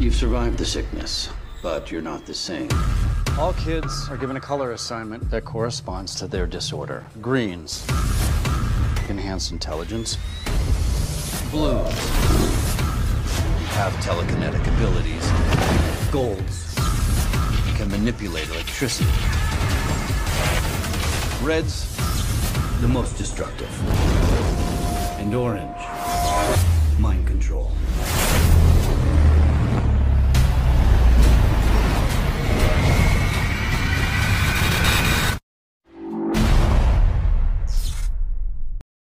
You've survived the sickness, but you're not the same. All kids are given a color assignment that corresponds to their disorder. Greens, enhanced intelligence. Blues, have telekinetic abilities. Golds, can manipulate electricity. Reds, the most destructive. And orange, mind control.